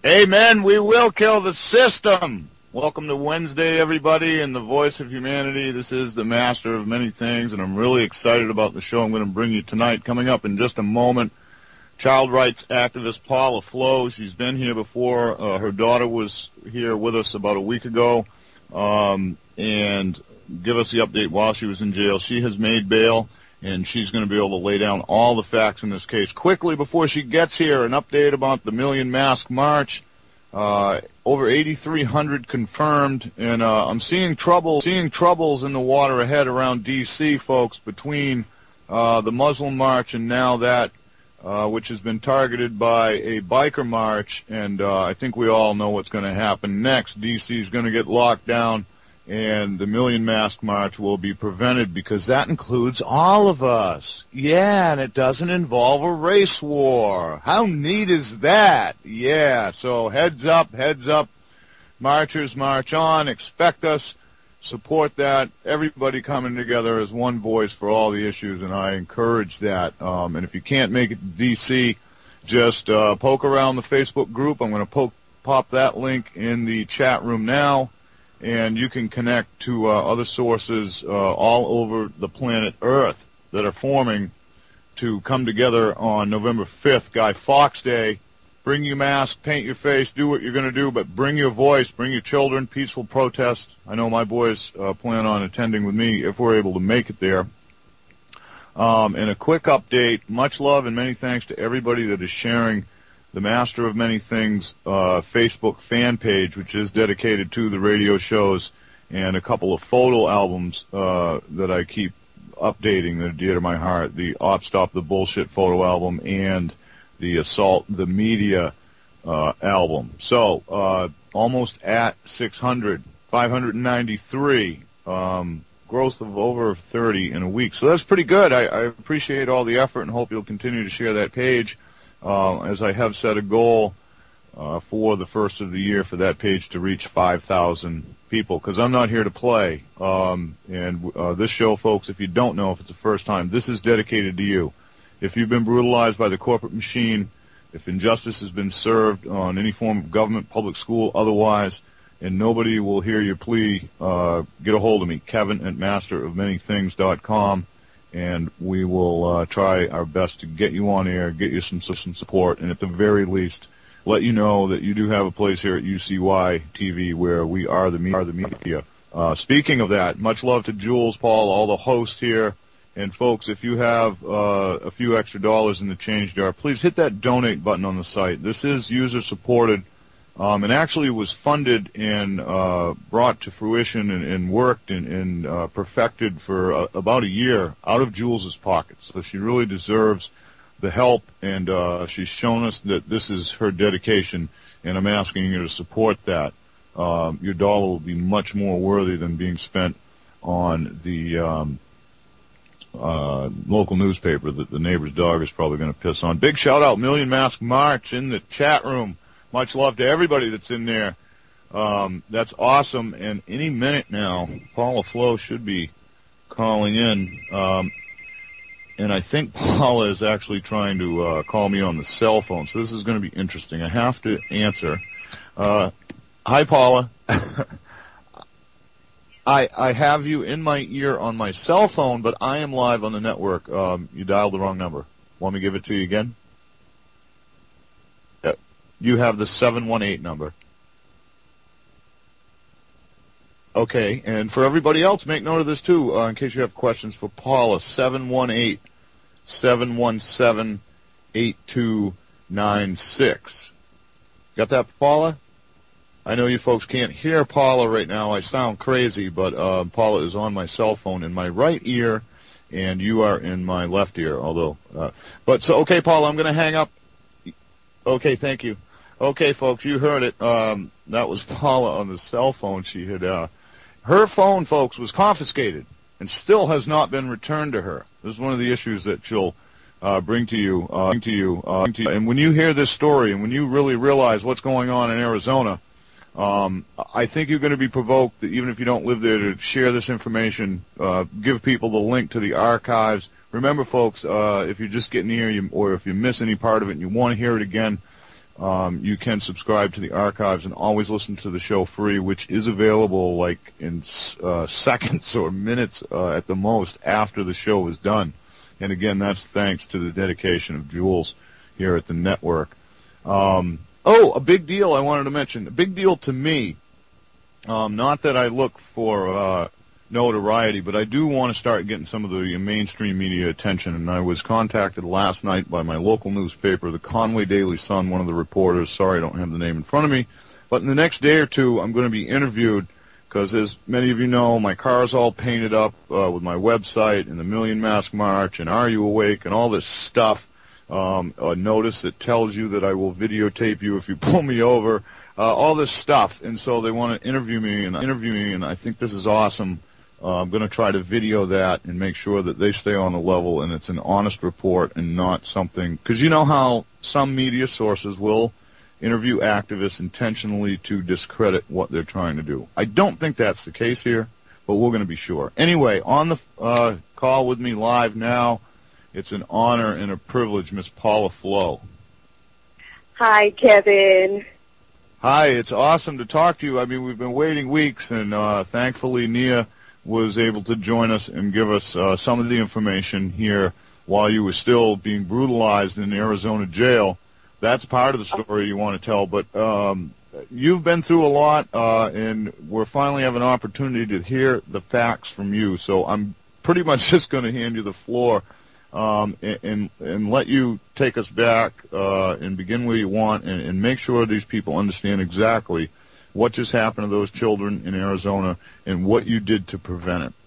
Amen. We will kill the system. Welcome to Wednesday, everybody, and the voice of humanity. This is the master of many things, and I'm really excited about the show I'm going to bring you tonight. Coming up in just a moment, child rights activist Paula Flo. She's been here before. Her daughter was here with us about a week ago, and give us the update while she was in jail. She has made bail, and she's going to be able to lay down all the facts in this case. Quickly, before she gets here, an update about the Million Mask March. Over 8,300 confirmed, and I'm seeing troubles in the water ahead around D.C., folks, between the Muslim March and now that, which has been targeted by a biker march, and I think we all know what's going to happen next. D.C. is going to get locked down, and the Million Mask March will be prevented because that includes all of us. Yeah, and it doesn't involve a race war. How neat is that? Yeah, so heads up. Marchers march on. Expect us. Support that. Everybody coming together as one voice for all the issues, and I encourage that. And if you can't make it to D.C., just poke around the Facebook group. I'm going to pop that link in the chat room now. And you can connect to other sources all over the planet Earth that are forming to come together on November 5th, Guy Fawkes Day. Bring your mask, paint your face, do what you're going to do, but bring your voice, bring your children, peaceful protest. I know my boys plan on attending with me if we're able to make it there. And a quick update, much love and many thanks to everybody that is sharing the Master of Many Things Facebook fan page, which is dedicated to the radio shows, and a couple of photo albums that I keep updating that are dear to my heart, the Op Stop the Bullshit photo album and the Assault the Media album. So almost at 600, 593, growth of over 30 in a week. So that's pretty good. I appreciate all the effort and hope you'll continue to share that page. As I have set a goal for the first of the year for that page to reach 5,000 people, because I'm not here to play. And this show, folks, if you don't know, if it's the first time, this is dedicated to you. If you've been brutalized by the corporate machine, if injustice has been served on any form of government, public school, otherwise, and nobody will hear your plea, get a hold of me, Kevin at masterofmanythings.com. And we will try our best to get you on air, get you some support, and at the very least, let you know that you do have a place here at UCY TV where we are the media. Speaking of that, much love to Jules, Paul, all the hosts here. And folks, if you have a few extra dollars in the change jar, please hit that donate button on the site. This is user-supported. And actually was funded and brought to fruition and worked and perfected for about a year out of Jules's pockets. So she really deserves the help, and she's shown us that this is her dedication, and I'm asking you to support that. Your dollar will be much more worthy than being spent on the local newspaper that the neighbor's dog is probably going to piss on. Big shout-out, Million Mask March in the chat room. Much love to everybody that's in there. That's awesome. And any minute now, Paula Flo should be calling in. And I think Paula is actually trying to call me on the cell phone. So this is going to be interesting. I have to answer. Hi, Paula. I have you in my ear on my cell phone, but I am live on the network. You dialed the wrong number. Want me to give it to you again? You have the 718 number. Okay, and for everybody else, make note of this too, in case you have questions for Paula. 718-717-8296. Got that, Paula? I know you folks can't hear Paula right now. I sound crazy, but Paula is on my cell phone in my right ear, and you are in my left ear, although... okay, Paula, I'm going to hang up. Okay, thank you. Okay, folks, you heard it. That was Paula on the cell phone. She had her phone, folks, was confiscated and still has not been returned to her. This is one of the issues that she'll bring to you. And when you hear this story and when you really realize what's going on in Arizona, I think you're going to be provoked, even if you don't live there, to share this information, give people the link to the archives. Remember, folks, if you're just getting here or if you miss any part of it and you want to hear it again, you can subscribe to the archives and always listen to the show free, which is available like in seconds or minutes at the most after the show is done. And again, that's thanks to the dedication of Jules here at the network. A big deal I wanted to mention. A big deal to me. Not that I look for notoriety, but I do want to start getting some of the mainstream media attention. And I was contacted last night by my local newspaper, the Conway Daily Sun, one of the reporters. Sorry, I don't have the name in front of me. But in the next day or two, I'm going to be interviewed because, as many of you know, my car's all painted up with my website and the Million Mask March and Are You Awake and all this stuff. A notice that tells you that I will videotape you if you pull me over, all this stuff. And so they want to interview me, and I think this is awesome. I'm going to try to video that and make sure that they stay on the level and it's an honest report and not something, because you know how some media sources will interview activists intentionally to discredit what they're trying to do. I don't think that's the case here, but we're going to be sure. Anyway, on the call with me live now, it's an honor and a privilege, Miss Paula Flo. Hi, Kevin. Hi, it's awesome to talk to you. I mean, we've been waiting weeks, and thankfully Nia was able to join us and give us some of the information here while you were still being brutalized in the Arizona jail. That's part of the story you want to tell, but you've been through a lot, and we're finally have an opportunity to hear the facts from you. So I'm pretty much just going to hand you the floor and let you take us back and begin where you want and make sure these people understand exactly what just happened to those children in Arizona and what you did to prevent it.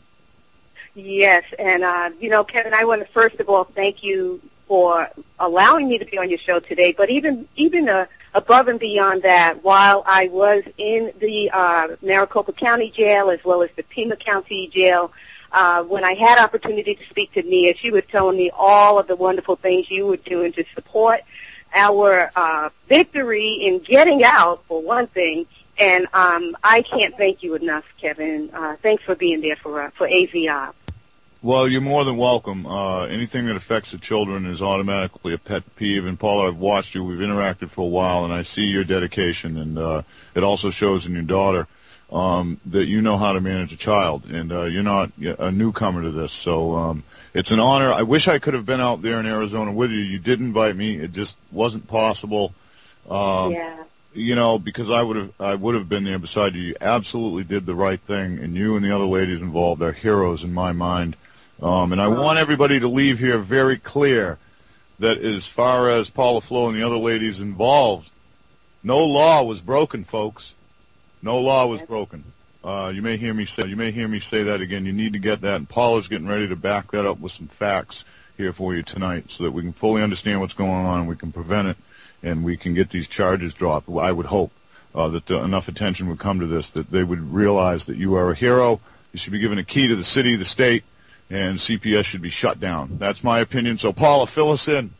Yes, and, Kevin, I want to first of all thank you for allowing me to be on your show today, but even above and beyond that, while I was in the Maricopa County Jail as well as the Pima County Jail, when I had opportunity to speak to Nia, she was telling me all of the wonderful things you were doing to support our victory in getting out, for one thing. And I can't thank you enough, Kevin. Thanks for being there for AZR. Well, you're more than welcome. Anything that affects the children is automatically a pet peeve. And, Paula, I've watched you. We've interacted for a while, and I see your dedication. And it also shows in your daughter that you know how to manage a child. And you're not a newcomer to this. So it's an honor. I wish I could have been out there in Arizona with you. You did invite me. It just wasn't possible. Yeah. You know, because I would have been there beside you. You absolutely did the right thing, and you and the other ladies involved are heroes in my mind. And I want everybody to leave here very clear that as far as Paula Flo and the other ladies involved, no law was broken, folks. No law was broken. You may hear me say that again. You need to get that, and Paula's getting ready to back that up with some facts here for you tonight, so that we can fully understand what's going on and we can prevent it. And we can get these charges dropped. I would hope that enough attention would come to this, that they would realize that you are a hero. You should be given a key to the city, the state, and CPS should be shut down. That's my opinion. So, Paula, fill us in.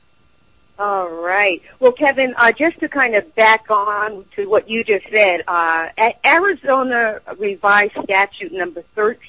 All right. Well, Kevin, just to kind of back on to what you just said, Arizona Revised Statute number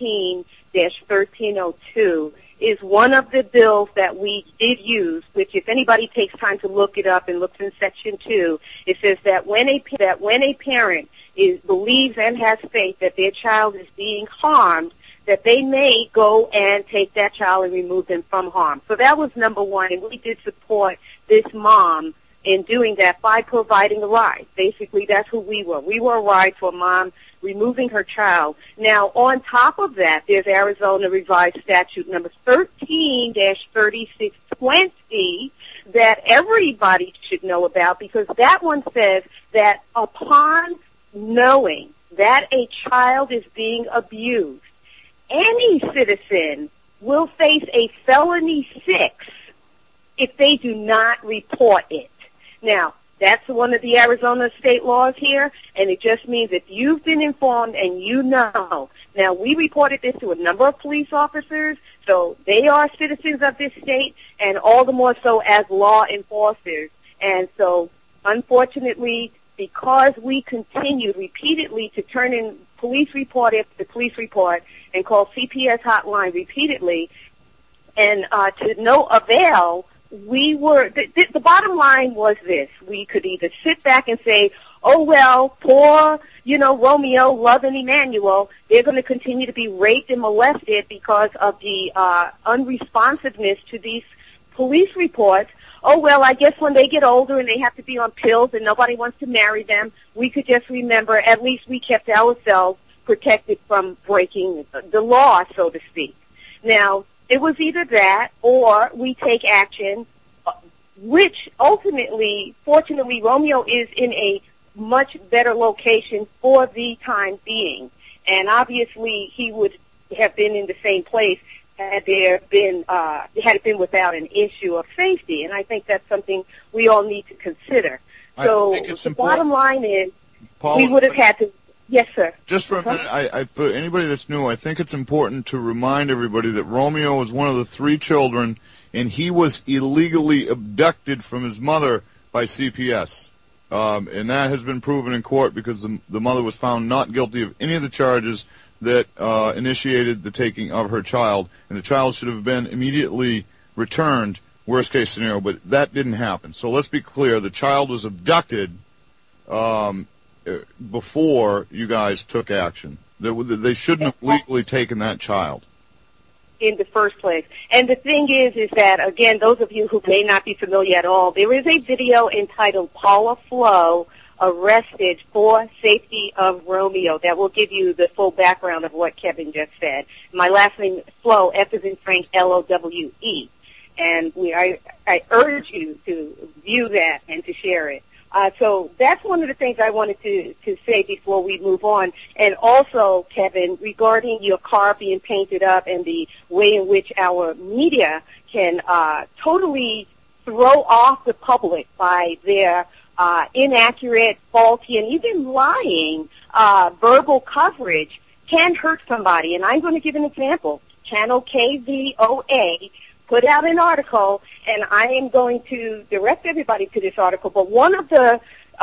13-1302 is one of the bills that we did use, which if anybody takes time to look it up and looks in Section 2, it says that when a parent believes and has faith that their child is being harmed, that they may go and take that child and remove them from harm. So that was number one, and we did support this mom in doing that by providing a ride. Basically, that's who we were. We were a ride to a mom removing her child. Now, on top of that, there's Arizona Revised Statute number 13-3620 that everybody should know about, because that one says that upon knowing that a child is being abused, any citizen will face a felony 6 if they do not report it. Now, that's one of the Arizona state laws here, and it just means if you've been informed and you know. Now, we reported this to a number of police officers, so they are citizens of this state, and all the more so as law enforcers. And so, unfortunately, because we continued repeatedly to turn in police report after police report and call CPS hotline repeatedly, and to no avail, the bottom line was this. We could either sit back and say, oh, well, poor, Romeo, Love, and Emmanuel, they're going to continue to be raped and molested because of the unresponsiveness to these police reports. Oh, well, I guess when they get older and they have to be on pills and nobody wants to marry them, we could just remember at least we kept ourselves protected from breaking the law, so to speak. Now, it was either that or we take action, which ultimately, fortunately, Romeo is in a much better location for the time being. And obviously, he would have been in the same place had it been without an issue of safety. And I think that's something we all need to consider. So the bottom line is we would have had to. Yes, sir. Just for a minute, for anybody that's new, I think it's important to remind everybody that Romeo was one of the 3 children, and he was illegally abducted from his mother by CPS. And that has been proven in court because the mother was found not guilty of any of the charges that initiated the taking of her child, and the child should have been immediately returned, worst case scenario, but that didn't happen. So let's be clear, the child was abducted before you guys took action. They shouldn't have legally taken that child in the first place. And the thing is that, again, those of you who may not be familiar at all, there is a video entitled Paula Flo Arrested for Safety of Romeo that will give you the full background of what Kevin just said. My last name is Flo, F as in Frank, L-O-W-E. And I urge you to view that and to share it. So that's one of the things I wanted to say before we move on. And also, Kevin, regarding your car being painted up and the way in which our media can totally throw off the public by their inaccurate, faulty, and even lying verbal coverage can hurt somebody. And I'm going to give an example. Channel KVOA put out an article, and I am going to direct everybody to this article. But one of the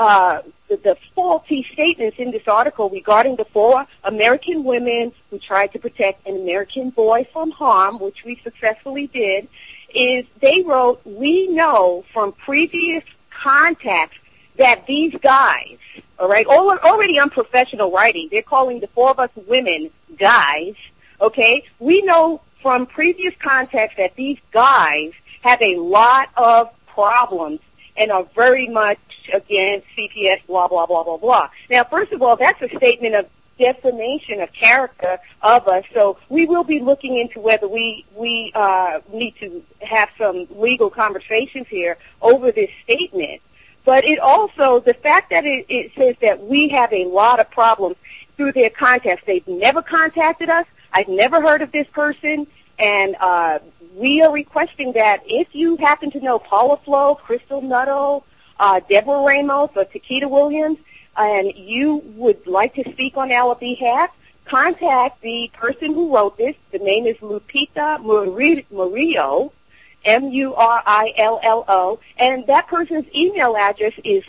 faulty statements in this article regarding the 4 American women who tried to protect an American boy from harm, which we successfully did, is they wrote, we know from previous contacts that these guys, all right, already unprofessional writing, they're calling the 4 of us women guys, okay? We know from previous contacts that these guys have a lot of problems and are very much against CPS, blah, blah, blah, blah, blah. Now, first of all, that's a statement of defamation of character of us, so we will be looking into whether we need to have some legal conversations here over this statement. But it also, the fact that it says that we have a lot of problems through their contacts. They've never contacted us. I've never heard of this person. And we are requesting that if you happen to know Paula Flo, Crystal Nuttall, Deborah Ramos, or Takeda Williams, and you would like to speak on our behalf, contact the person who wrote this. The name is Lupita Murillo, Murillo, and that person's email address is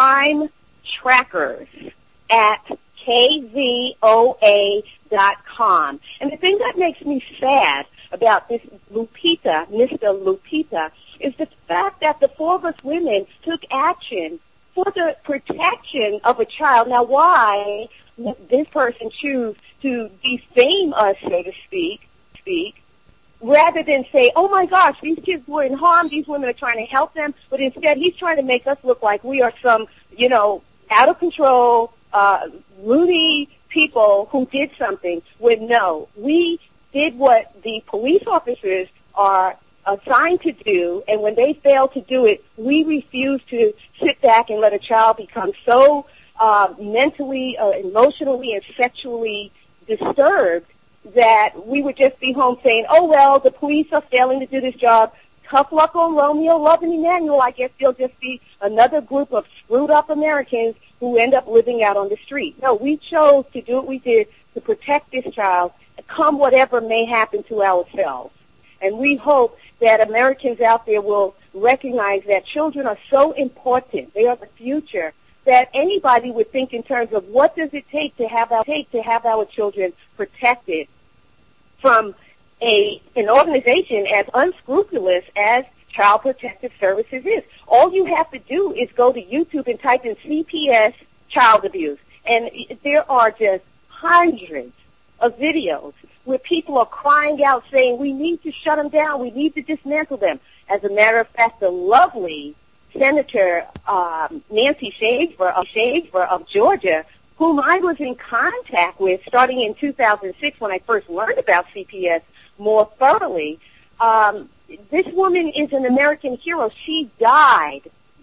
crimetrackers@kvoa.com. And the thing that makes me sad about this Lupita, Mr. Lupita, is the fact that the 4 of us women took action for the protection of a child. Now, why would this person choose to defame us, so to speak, rather than say, oh, my gosh, these kids were in harm, these women are trying to help them, but instead he's trying to make us look like we are some, out of control, loony people who did something, when no, we did what the police officers are assigned to do, and when they fail to do it, we refuse to sit back and let a child become so mentally, emotionally, and sexually disturbed that we would just be home saying, oh, well, the police are failing to do this job. Tough luck on Romeo, Love, and Emmanuel. I guess they'll just be another group of screwed-up Americans who end up living out on the street. No, we chose to do what we did to protect this child, come whatever may happen to ourselves. And we hope that Americans out there will recognize that children are so important. They are the future, that anybody would think in terms of what does it take to have our children protected from an organization as unscrupulous as Child Protective Services is. All you have to do is go to YouTube and type in CPS child abuse. And there are just hundreds of videos where people are crying out saying, we need to shut them down, we need to dismantle them. As a matter of fact, the lovely Senator Nancy Shaver of Georgia, whom I was in contact with starting in 2006 when I first learned about CPS more thoroughly, this woman is an American hero. She died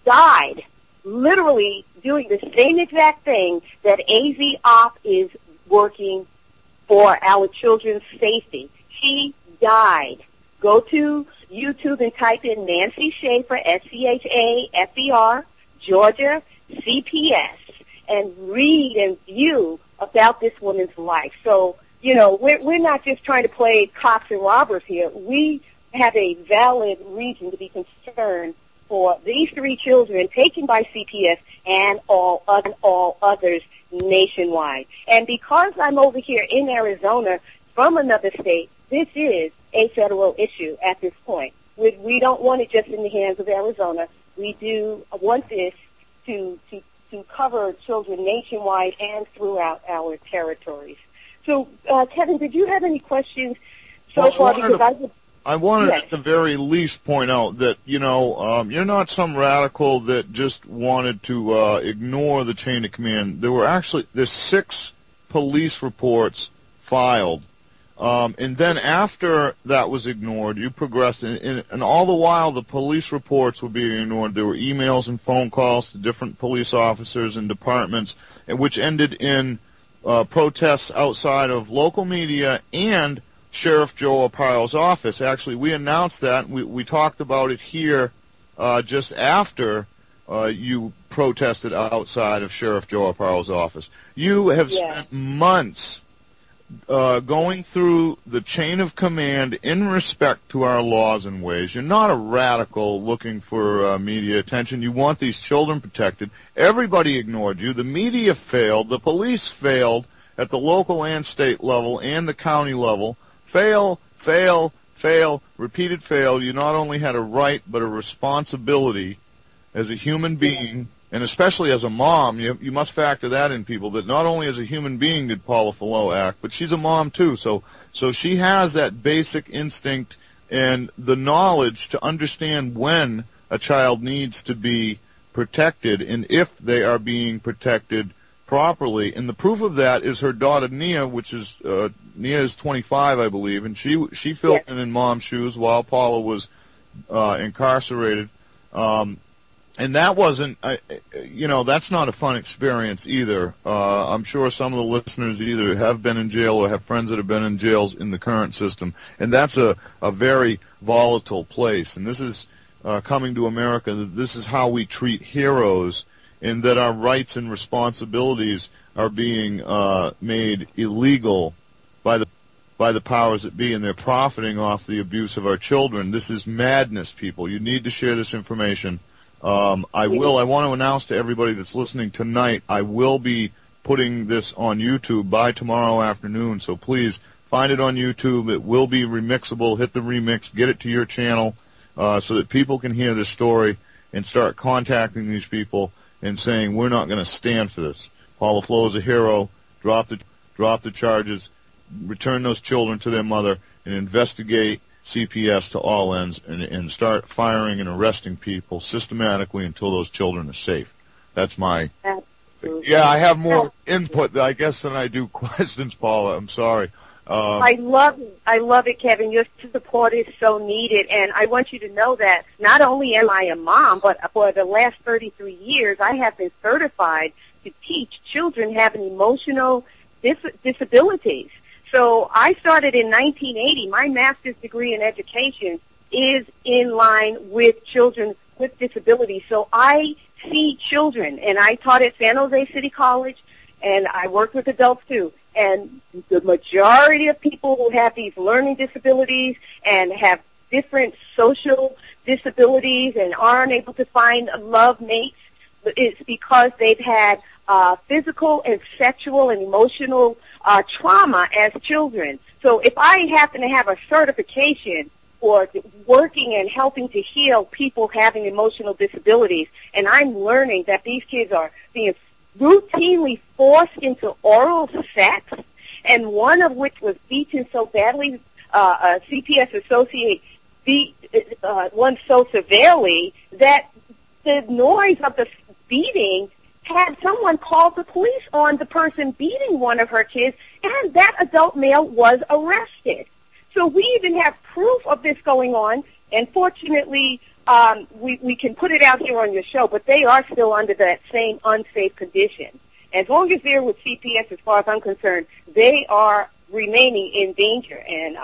literally doing the same exact thing that AZOP is working for our children's safety. She died. Go to YouTube and type in Nancy Shafer, SCHAFER, Georgia, CPS, and read and view about this woman's life. So, you know, we're not just trying to play cops and robbers here. We have a valid reason to be concerned for these 3 children taken by CPS and all others nationwide. And because I'm over here in Arizona from another state, this is a federal issue at this point. We don't want it just in the hands of Arizona. We do want this to cover children nationwide and throughout our territories. So, Kevin, did you have any questions so far? I wanted at the very least point out that, you know, you're not some radical that just wanted to ignore the chain of command. There's 6 police reports filed. And then after that was ignored, you progressed, and all the while the police reports were being ignored. There were emails and phone calls to different police officers and departments, which ended in protests outside of local media and Sheriff Joe Arpaio's office. Actually, we announced that. We talked about it here just after you protested outside of Sheriff Joe Arpaio's office. You have spent months going through the chain of command in respect to our laws and ways. You're not a radical looking for media attention. You want these children protected. Everybody ignored you. The media failed. The police failed at the local and state level and the county level. Fail, repeated fail. You not only had a right but a responsibility as a human being, and especially as a mom. You must factor that in, people, that not only as a human being did Paula Falau act, but she's a mom too. So she has that basic instinct and the knowledge to understand when a child needs to be protected and if they are being protected properly. And the proof of that is her daughter Nia, which is Nia is 25, I believe, and she filled in mom's shoes while Paula was incarcerated. And that wasn't, you know, that's not a fun experience either. I'm sure some of the listeners either have been in jail or have friends that have been in jails in the current system. And that's a very volatile place. And this is coming to America. This is how we treat heroes, and that our rights and responsibilities are being made illegal by the powers that be, and they're profiting off the abuse of our children. This is madness, people. You need to share this information. I want to announce to everybody that's listening tonight, I will be putting this on YouTube by tomorrow afternoon, so please find it on YouTube. It will be remixable. Hit the remix, get it to your channel so that people can hear this story and start contacting these people and saying, we're not going to stand for this. Paula Falau is a hero. Drop the charges, return those children to their mother, and investigate CPS to all ends, and start firing and arresting people systematically until those children are safe. That's my... Absolutely. Yeah, I have more input, I guess, than I do questions, Paula. I'm sorry. I love it, Kevin. Your support is so needed, and I want you to know that not only am I a mom, but for the last 33 years, I have been certified to teach children having emotional disabilities. So I started in 1980. My master's degree in education is in line with children with disabilities. So I see children, and I taught at San Jose City College, and I worked with adults too. And the majority of people who have these learning disabilities and have different social disabilities and aren't able to find love mates, it's because they've had physical and sexual and emotional trauma as children. So if I happen to have a certification or working and helping to heal people having emotional disabilities, and I'm learning that these kids are being routinely forced into oral sex, and one of which was beaten so badly, a CPS associate beat one so severely that the noise of the beating had someone call the police on the person beating one of her kids, and that adult male was arrested. So we even have proof of this going on, and fortunately, we can put it out here on your show, but they are still under that same unsafe condition. As long as they're with CPS, as far as I'm concerned, they are remaining in danger. And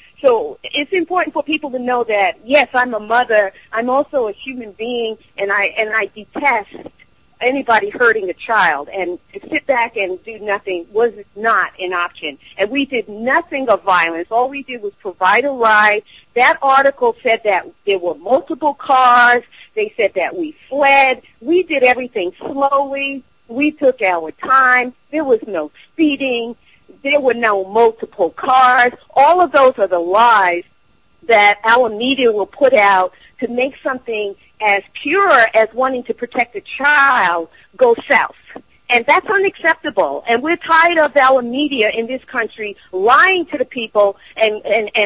so it's important for people to know that, yes, I'm a mother, I'm also a human being, and I detest anybody hurting a child, and to sit back and do nothing was not an option. And we did nothing of violence. All we did was provide a ride. That article said that there were multiple cars. They said that we fled. We did everything slowly. We took our time. There was no speeding. There were no multiple cars. All of those are the lies that our media will put out to make something as pure as wanting to protect a child go south. And that's unacceptable. And we're tired of our media in this country lying to the people and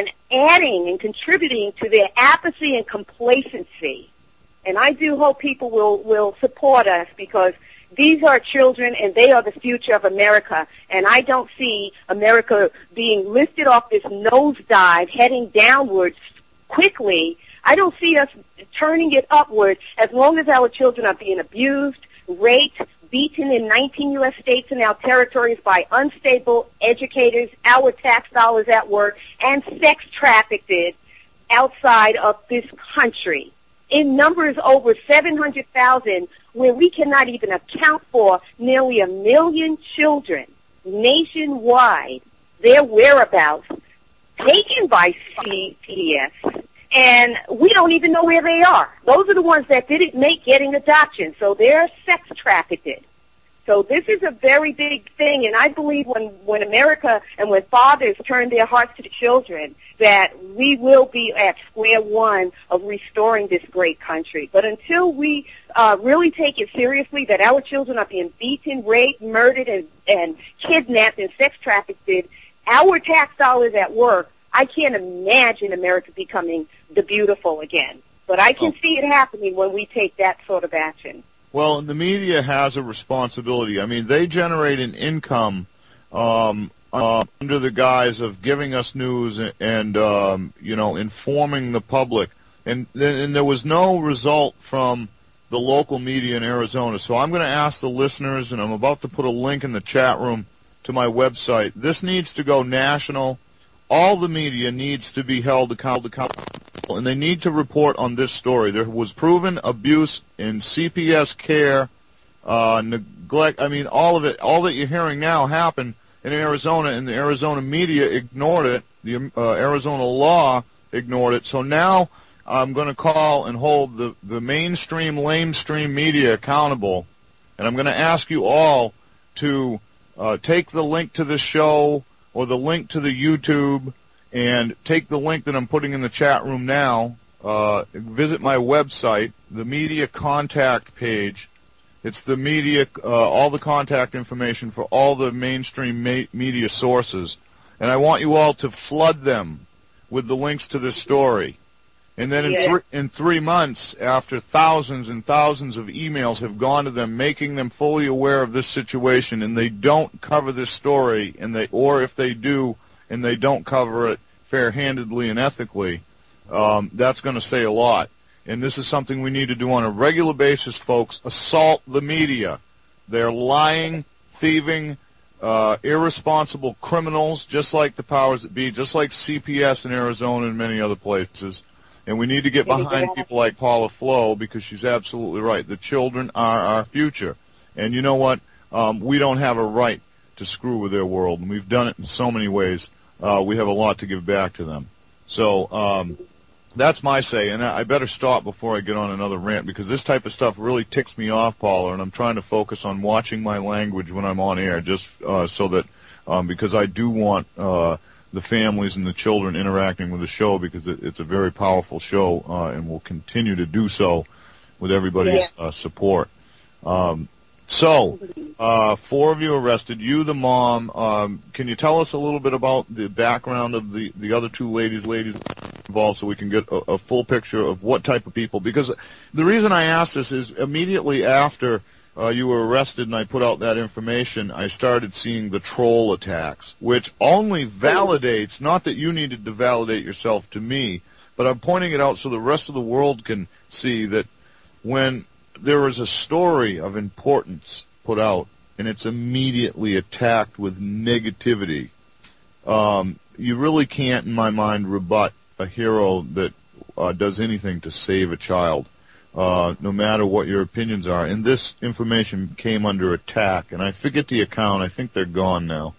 adding and contributing to their apathy and complacency. And I do hope people will support us, because these are children and they are the future of America. And I don't see America being lifted off this nosedive, heading downwards quickly. I don't see us turning it upward as long as our children are being abused, raped, beaten in 19 U.S. states and our territories by unstable educators, our tax dollars at work, and sex trafficked outside of this country. In numbers over 700,000, where we cannot even account for nearly 1 million children nationwide, their whereabouts taken by CPS. And we don't even know where they are. Those are the ones that didn't make getting adoption, so they're sex trafficked. So this is a very big thing, and I believe when America and when fathers turn their hearts to the children, that we will be at square one of restoring this great country. But until we really take it seriously that our children are being beaten, raped, murdered, and kidnapped and sex trafficked, our tax dollars at work, I can't imagine America becoming the beautiful again. But I can see it happening when we take that sort of action. Well, the media has a responsibility. I mean, they generate an income under the guise of giving us news and informing the public. And there was no result from the local media in Arizona. So I'm going to ask the listeners, and I'm about to put a link in the chat room to my website. This needs to go national. All the media needs to be held accountable, and they need to report on this story. There was proven abuse in CPS care, neglect. I mean, all of it, all that you're hearing now happened in Arizona, and the Arizona media ignored it. The Arizona law ignored it. So now I'm going to call and hold the mainstream, lamestream media accountable, and I'm going to ask you all to take the link to this show or the link to the YouTube, and take the link that I'm putting in the chat room now. Visit my website, the media contact page. It's the media, all the contact information for all the mainstream media sources. And I want you all to flood them with the links to this story. And then in 3 months, after thousands and thousands of emails have gone to them, making them fully aware of this situation, and they don't cover this story, or if they do, and they don't cover it fair-handedly and ethically, that's going to say a lot. And this is something we need to do on a regular basis, folks. Assault the media. They're lying, thieving, irresponsible criminals, just like the powers that be, just like CPS in Arizona and many other places. And we need to get behind people like Paula Flo, because she's absolutely right. The children are our future. And you know what? We don't have a right to screw with their world, and we've done it in so many ways. We have a lot to give back to them. So that's my say, and I better stop before I get on another rant, because this type of stuff really ticks me off, Paula, and I'm trying to focus on watching my language when I'm on air, just so that because I do want the families and the children interacting with the show, because it's a very powerful show, and will continue to do so with everybody's support. So, 4 of you arrested. You, the mom. Can you tell us a little bit about the background of the other 2 ladies involved, so we can get a full picture of what type of people? Because the reason I ask this is immediately after you were arrested and I put out that information, I started seeing the troll attacks, which only validates, not that you needed to validate yourself to me, but I'm pointing it out so the rest of the world can see that when there is a story of importance put out and it's immediately attacked with negativity, you really can't, in my mind, rebut a hero that does anything to save a child, no matter what your opinions are. And this information came under attack, and I forget the account. I think they're gone now.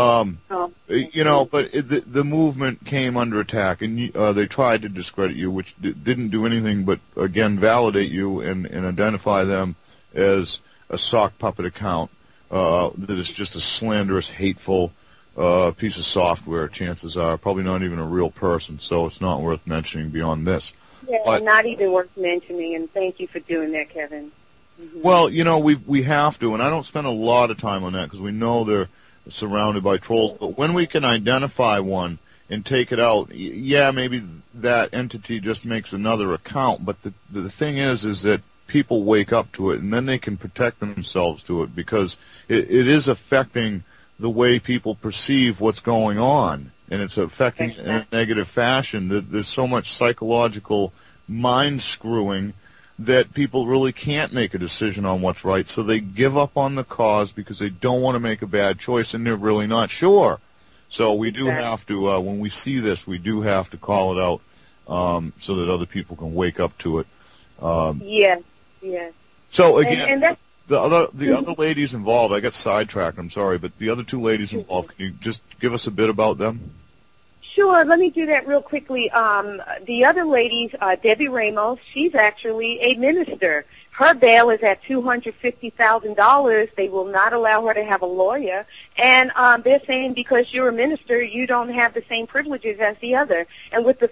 You know, but the movement came under attack, and they tried to discredit you, which didn't do anything but, again, validate you and identify them as a sock puppet account that is just a slanderous, hateful piece of software, chances are. Probably not even a real person, so it's not worth mentioning beyond this. Yeah, but not even worth mentioning, and thank you for doing that, Kevin. Mm-hmm. Well, you know, we have to, and I don't spend a lot of time on that because we know they're surrounded by trolls, but when we can identify one and take it out, yeah, maybe that entity just makes another account, but the thing is that people wake up to it, and then they can protect themselves to it, because it is affecting the way people perceive what's going on, and it's affecting in a negative fashion. There's so much psychological mind screwing that people really can't make a decision on what's right, so they give up on the cause because they don't want to make a bad choice, and they're really not sure. So we do have to, when we see this, we do have to call it out so that other people can wake up to it. Yes. So again, and the other ladies involved, I got sidetracked, I'm sorry, but the other 2 ladies involved, can you just give us a bit about them? Sure, let me do that real quickly. The other ladies, Debbie Ramos, she's actually a minister. Her bail is at $250,000. They will not allow her to have a lawyer. And they're saying because you're a minister, you don't have the same privileges as the other. And with the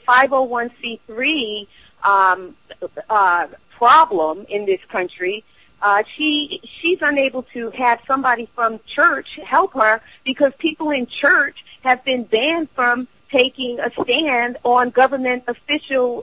501c3 problem in this country, she's unable to have somebody from church help her, because people in church have been banned from taking a stand on government official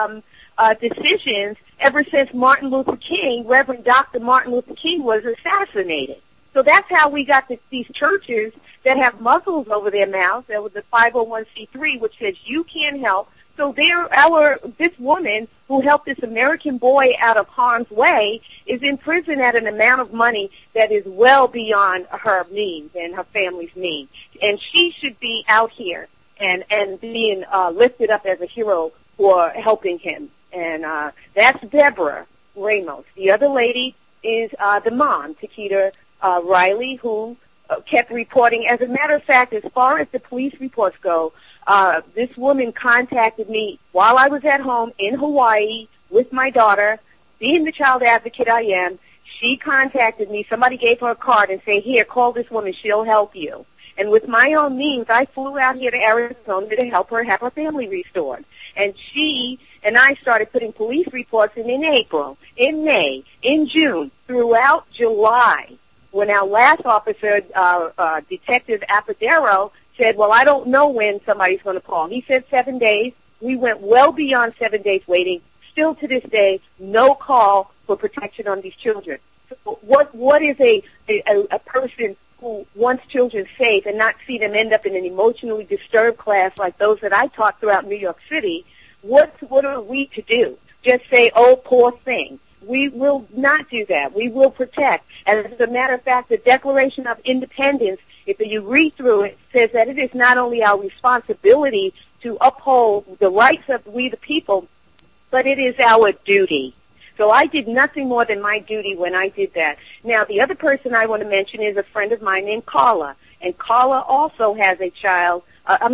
decisions ever since Martin Luther King, Reverend Dr. Martin Luther King, was assassinated. So that's how we got these churches that have muzzles over their mouths. There was the 501c3, which says you can't help. So this woman who helped this American boy out of harm's way is in prison at an amount of money that is well beyond her means and her family's means. And she should be out here and being lifted up as a hero for helping him. And that's Deborah Ramos. The other lady is the mom, Takeda Riley, who kept reporting. As a matter of fact, as far as the police reports go, this woman contacted me while I was at home in Hawaii with my daughter. Being the child advocate I am, she contacted me. Somebody gave her a card and said, here, call this woman. She'll help you. And with my own means, I flew out here to Arizona to help her have her family restored. And she and I started putting police reports in April, in May, in June, throughout July, when our last officer, Detective Apadero, said, well, I don't know when somebody's going to call. He said 7 days. We went well beyond 7 days waiting. Still to this day, no call for protection on these children. So what is a person who wants children safe and not see them end up in an emotionally disturbed class like those that I taught throughout New York City? What are we to do? Just say, oh, poor thing. We will not do that. We will protect. As a matter of fact, the Declaration of Independence, if you read through it, says that it is not only our responsibility to uphold the rights of we the people, but it is our duty. So I did nothing more than my duty when I did that. Now, the other person I want to mention is a friend of mine named Carla. And Carla also has a child,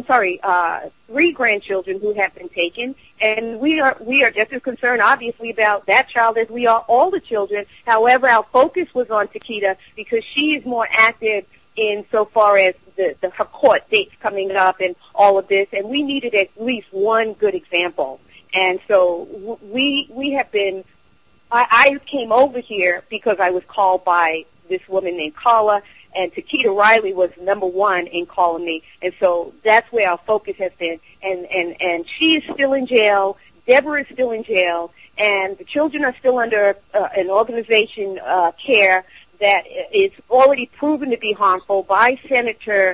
3 grandchildren who have been taken. And we are just as concerned, obviously, about that child as we are all the children. However, our focus was on Takeda because she is more active in so far as her court dates coming up and all of this, and we needed at least one good example. And so we have been, I came over here because I was called by this woman named Carla, and Takita Riley was number one in calling me, and so that's where our focus has been. And she is still in jail, Deborah is still in jail, and the children are still under an organization care that is already proven to be harmful by Senator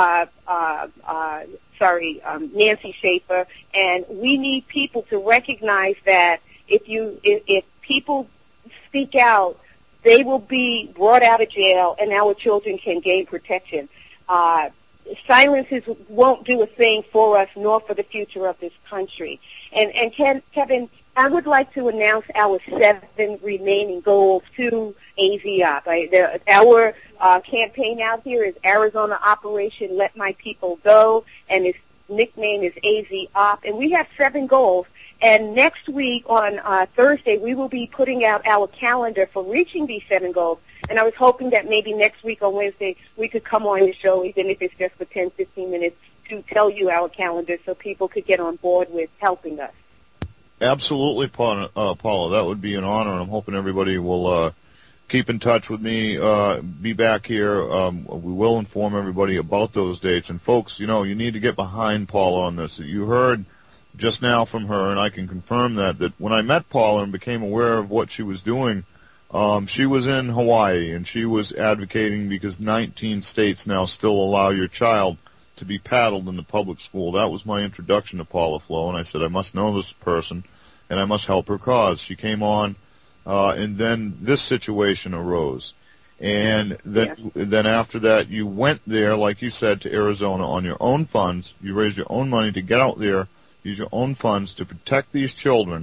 Nancy Schaefer, and we need people to recognize that if people speak out, they will be brought out of jail, and our children can gain protection. Silences won't do a thing for us, nor for the future of this country. And Kevin, I would like to announce our 7 remaining goals to AZ-OP. Our campaign out here is Arizona Operation Let My People Go, and its nickname is AZ-OP, and we have 7 goals. And next week on Thursday, we will be putting out our calendar for reaching these 7 goals. And I was hoping that maybe next week on Wednesday we could come on the show, even if it's just for 10, 15 minutes, to tell you our calendar so people could get on board with helping us. Absolutely, Paula. That would be an honor, and I'm hoping everybody will keep in touch with me, be back here. We will inform everybody about those dates. And, folks, you need to get behind Paula on this. You heard just now from her, and I can confirm that when I met Paula and became aware of what she was doing, she was in Hawaii, and she was advocating because 19 states now still allow your child to be paddled in the public school. That was my introduction to Paula Flo, and I said I must know this person, and I must help her cause. She came on, and then this situation arose. And then after that, you went there, like you said, to Arizona on your own funds. You raised your own money to get out there, use your own funds to protect these children.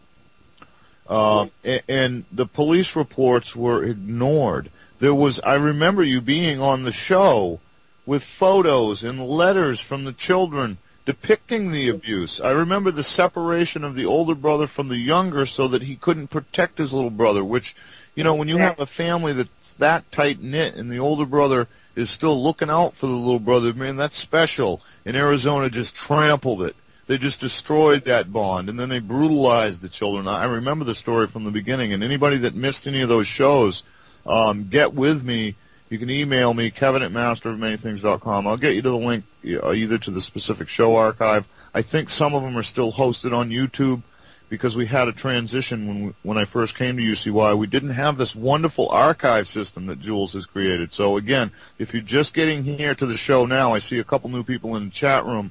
And the police reports were ignored. I remember you being on the show with photos and letters from the children depicting the abuse. I remember the separation of the older brother from the younger so that he couldn't protect his little brother, which, when you have a family that's that tight-knit and the older brother is still looking out for the little brother, man, that's special. And Arizona just trampled it. They just destroyed that bond, and then they brutalized the children. I remember the story from the beginning, and anybody that missed any of those shows, get with me. You can email me, kevin@masterofmanythings.com. I'll get you to the link either to the specific show archive. I think some of them are still hosted on YouTube because we had a transition when I first came to UCY. We didn't have this wonderful archive system that Jules has created. So, again, if you're just getting here to the show now, I see a couple new people in the chat room.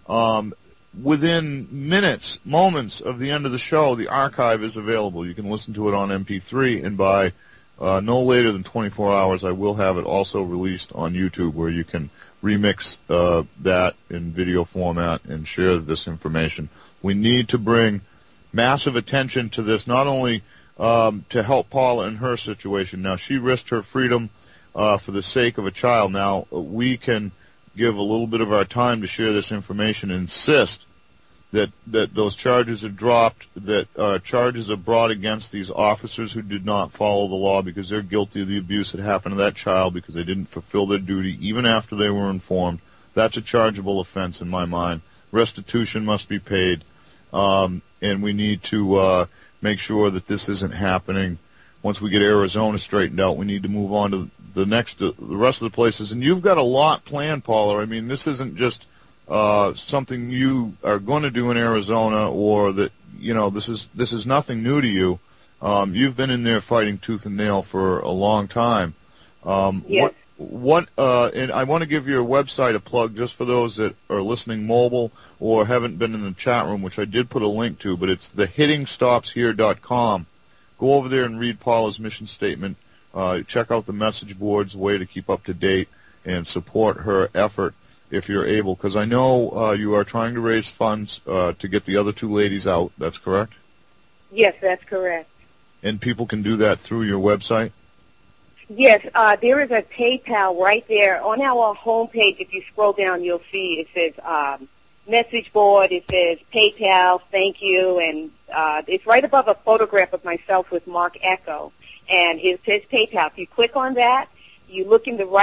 Within moments of the end of the show, the archive is available. You can listen to it on MP3, and by no later than 24 hours, I will have it also released on YouTube, where you can remix that in video format and share this information. We need to bring massive attention to this, not only to help Paula in her situation. Now, she risked her freedom for the sake of a child. Now, we can give a little bit of our time to share this information and insist that those charges are dropped, that charges are brought against these officers who did not follow the law because they're guilty of the abuse that happened to that child because they didn't fulfill their duty even after they were informed. That's a chargeable offense in my mind. Restitution must be paid, and we need to make sure that this isn't happening. Once we get Arizona straightened out, we need to move on to the rest of the places. And you've got a lot planned, Paula. I mean, this isn't just something you are going to do in Arizona, or that this is nothing new to you. You've been in there fighting tooth and nail for a long time. Yes. And I want to give your website a plug just for those that are listening mobile or haven't been in the chat room, which I did put a link to, but it's thehittingstopshere.com. Go over there and read Paula's mission statement. Check out the message boards, way to keep up to date and support her effort if you're able, because I know you are trying to raise funds to get the other 2 ladies out. That's correct? Yes, that's correct. And people can do that through your website? Yes, there is a PayPal right there. On our homepage, if you scroll down, you'll see it says message board. It says PayPal, thank you, and it's right above a photograph of myself with Mark Echo, and it says PayPal. If you click on that, you look in the right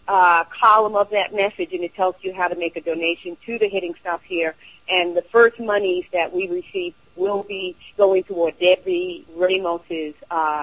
column of that message, and it tells you how to make a donation to the Hitting Stop here. And the first monies that we receive will be going toward Debbie Ramos's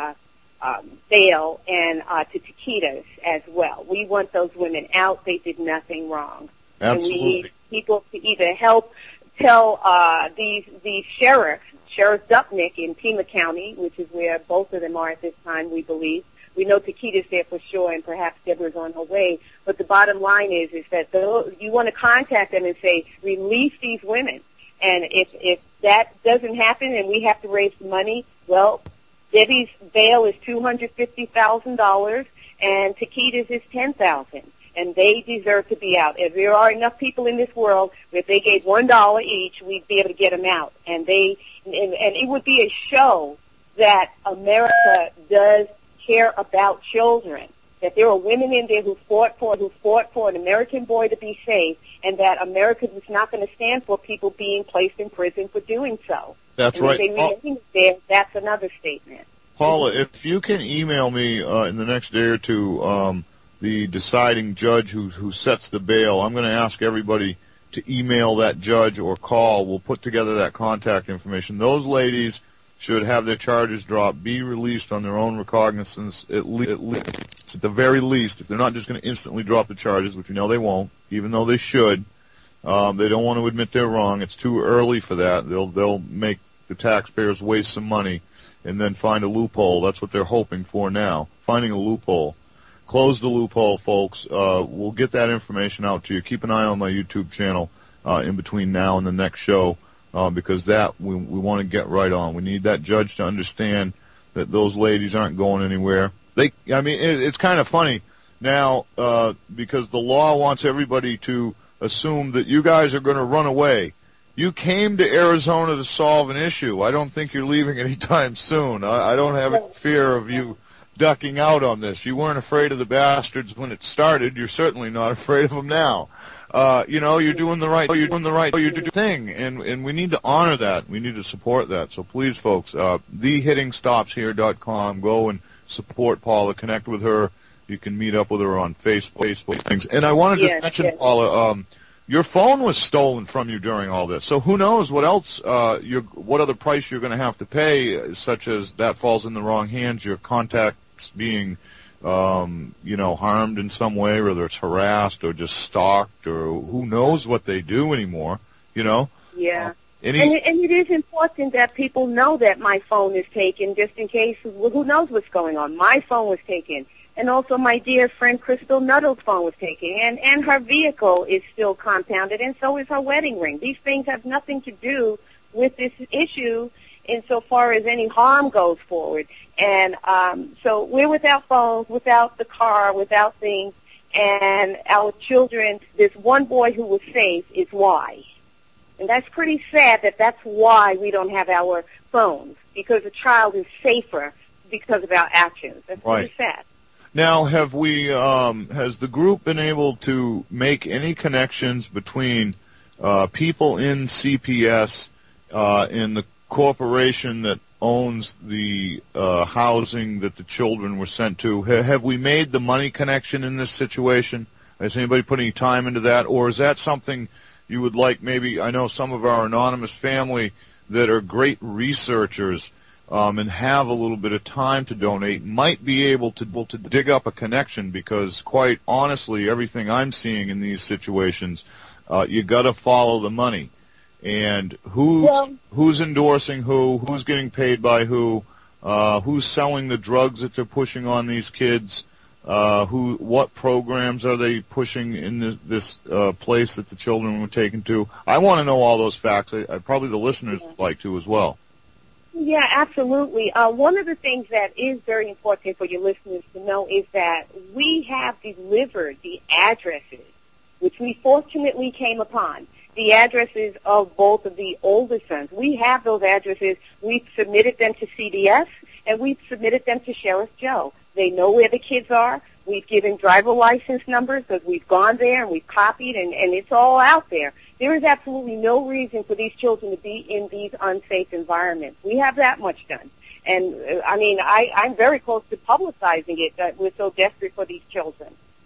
bail and to Taquitos as well. We want those women out. They did nothing wrong. Absolutely. And we need people to either help tell these sheriffs, Sheriff Dupnick in Pima County, which is where both of them are at this time, we believe. We know Taquita's there for sure, and perhaps Deborah's on her way. But the bottom line is that you want to contact them and say, release these women. And if that doesn't happen and we have to raise the money, well, Debbie's bail is $250,000 and Taquita's is $10,000. And they deserve to be out. If there are enough people in this world, if they gave $1 each, we'd be able to get them out. And it would be a show that America does care about children, that there are women in there who fought for an American boy to be safe, and that America was not going to stand for people being placed in prison for doing so. That's and right. If they there, that's another statement. Paula, if you can email me in the next day or two the deciding judge who sets the bail, I'm going to ask everybody to email that judge or call. We'll put together that contact information. Those ladies should have their charges dropped, be released on their own recognizance, at the very least, if they're not just going to instantly drop the charges, which we know they won't, even though they should. They don't want to admit they're wrong. It's too early for that. They'll make the taxpayers waste some money and then find a loophole. That's what they're hoping for now, finding a loophole. Close the loophole, folks. We'll get that information out to you. Keep an eye on my YouTube channel in between now and the next show. Because that we want to get right on. We need that judge to understand that those ladies aren't going anywhere. It's kind of funny now because the law wants everybody to assume that you guys are going to run away. You came to Arizona to solve an issue. I don't think you're leaving anytime soon. I don't have any fear of you ducking out on this. You weren't afraid of the bastards when it started. You're certainly not afraid of them now. You're doing the right thing, and we need to honor that. We need to support that. So please, folks, thehittingstopshere.com. Go and support Paula. Connect with her. You can meet up with her on Facebook things. And I want to just mention, Paula, your phone was stolen from you during all this. So who knows what else, what other price you're going to have to pay, such as that falls in the wrong hands, your contacts being harmed in some way, whether it's harassed or just stalked, or who knows what they do anymore, Yeah. And it is important that people know that my phone is taken, just in case, who knows what's going on. My phone was taken, and also my dear friend Crystal Nuttall's phone was taken, and her vehicle is still compounded, and so is her wedding ring. These things have nothing to do with this issue insofar as any harm goes forward. And so we're without phones, without the car, without things, and our children, this one boy who was safe is why. And that's pretty sad that that's why we don't have our phones, because a child is safer because of our actions. That's pretty sad. Now, have we, has the group been able to make any connections between people in CPS and the corporation that owns the housing that the children were sent to? Have we made the money connection in this situation? Has anybody put any time into that? Or is that something you would like, maybe, I know some of our anonymous family that are great researchers and have a little bit of time to donate might be able to dig up a connection, because quite honestly, everything I'm seeing in these situations, you got to follow the money. And who's endorsing who's getting paid by who's selling the drugs that they're pushing on these kids, what programs are they pushing in this place that the children were taken to? I want to know all those facts. Probably the listeners would like to as well. Yeah, absolutely. One of the things that is very important for your listeners to know is that we have delivered the addresses, which we fortunately came upon, the addresses of both of the older sons. We have those addresses. We've submitted them to CBS, and we've submitted them to Sheriff Joe. They know where the kids are. We've given driver license numbers because we've gone there and we've copied, and it's all out there. There is absolutely no reason for these children to be in these unsafe environments. We have that much done. And, I'm very close to publicizing it, that we're so desperate for these children.